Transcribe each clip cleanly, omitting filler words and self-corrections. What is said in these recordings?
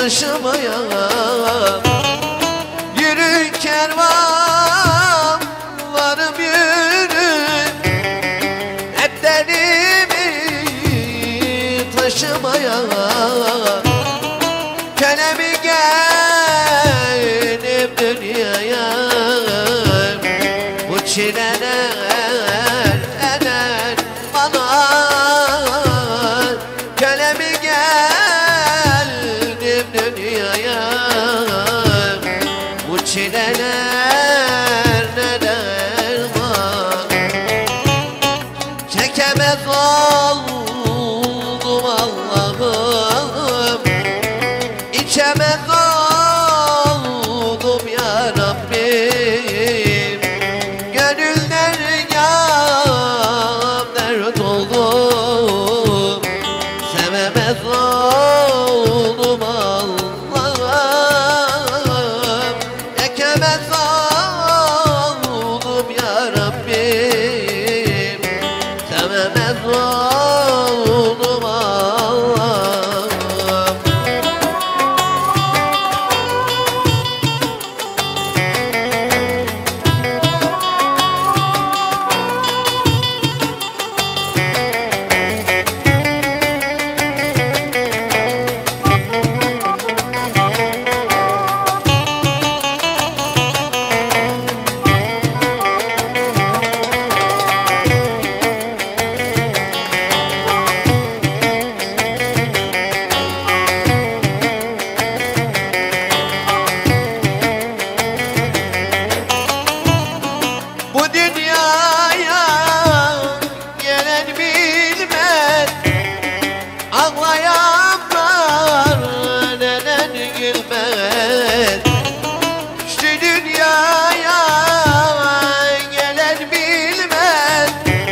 taşımaya. Yürü kervanlarım yürü, hep derimi taşımaya. Kölemi geldim dünyaya, bu çileler eder bana. Kölemi geldim dünyaya, bu çileler neden var? Çekemez oldum Allah'ım, içemez oldum ya Rabbim. Gönüller dert oldu, sevemez oldum Allah'ım. Ekemez oldum ya Rabbim, sevemez oldum Allah'ım. Bu dünyaya gelen bilmez, ağlayanlar neden gülmez. Şu dünyaya gelen bilmez,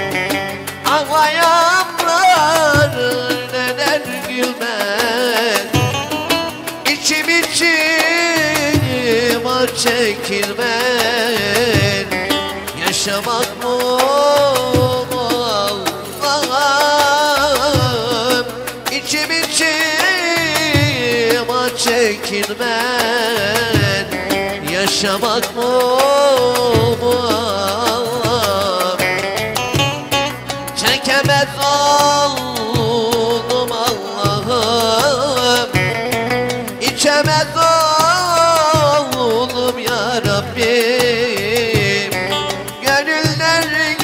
ağlayanlar neden gülmez. İçim içime çekilmez, yaşamak mı Allah'ım? İçim içime çekilmez, yaşamak mı Allah'ım? Çekemez oldum Allah'ım, içemez oldum ya Rabbim. Gönüller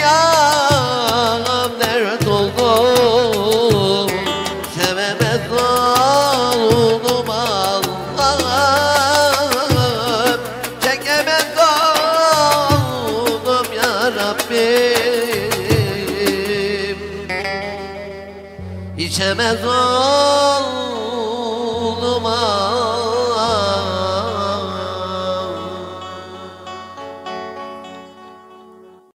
dert oldu, sevemez oldum Allah'ım. Çekemez oldum ya Rabbim, içemez oldum